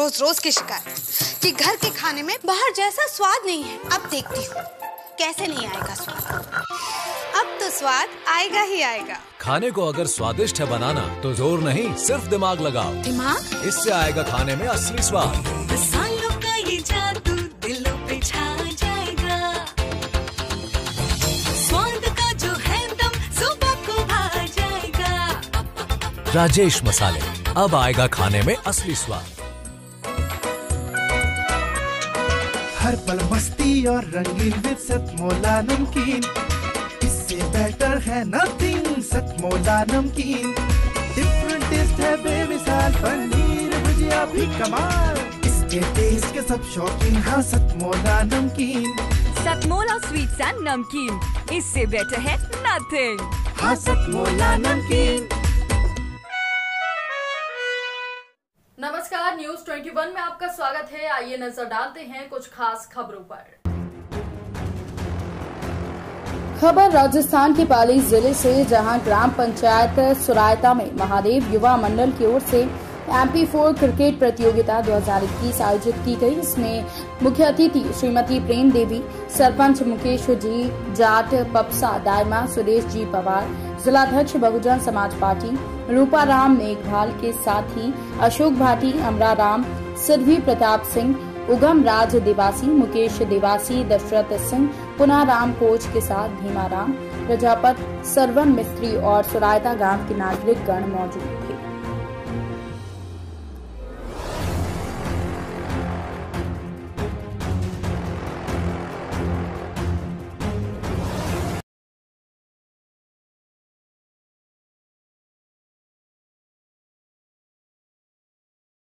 रोज रोज की शिकायत कि घर के खाने में बाहर जैसा स्वाद नहीं है। अब देखती हूँ कैसे नहीं आएगा स्वाद। अब तो स्वाद आएगा ही आएगा। खाने को अगर स्वादिष्ट है बनाना तो जोर नहीं सिर्फ दिमाग लगाओ। दिमाग? इससे आएगा खाने में असली स्वाद। मसालों का ये जादू दिलों पे छा जाएगा। स्वाद का जो है दम सुबह को भा जाएगा। राजेश मसाले, अब आएगा खाने में असली स्वाद। हर पल मस्ती और रंगीन विद सतमोला नमकीन, इससे बेटर है नथिंग। सतमोला नमकीन डिफरेंट टेस्ट है बेमिसाल, पनीर भुजिया भी कमाल, इसके टेस्ट के सब शौकीन। हाँ सतमोला नमकीन, सतमोला स्वीट्स एंड नमकीन, इससे बेटर है नथिंग। हाँ सतमोला नमकीन। नमस्कार, न्यूज 21 में आपका स्वागत है। आइए नजर डालते हैं कुछ खास खबरों पर। खबर राजस्थान के पाली जिले से, जहां ग्राम पंचायत सुरायता में महादेव युवा मंडल की ओर से MP4 क्रिकेट प्रतियोगिता 2021 आयोजित की गई। इसमें मुख्य अतिथि श्रीमती प्रेम देवी, सरपंच मुकेश जी जाट, पपसा दायमा सुरेश जी पवार, जिलाध्यक्ष बहुजन समाज पार्टी रूपा राम मेघवाल के साथ ही अशोक भाटी, अमरा राम, सिद्धि प्रताप सिंह, उगम राज देवासी, मुकेश देवासी, दशरथ सिंह, पुना राम कोच के साथ भीमा राम, प्रजापत, सरवन मिस्त्री और सुरायता गांव के नागरिक गण मौजूद।